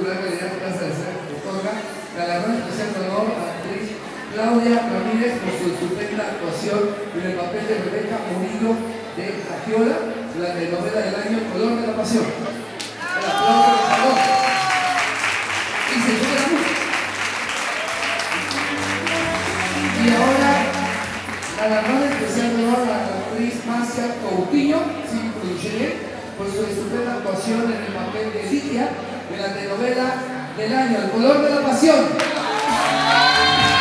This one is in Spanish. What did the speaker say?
Cultural Calidad Plaza de Ser otorga galardón especial de honor a la actriz Claudia Ramírez por su estupenda actuación en el papel de Rebeca Murillo de Gagiola, la telenovela del año Color de la Pasión. El aplauso por favor. Y se sube la música. Y ahora, galardón especial de honor a la actriz Marcia Coutinho, si pronuncié bien, por su estupenda actuación en el papel de Lidia de la telenovela del año El Color de la Pasión.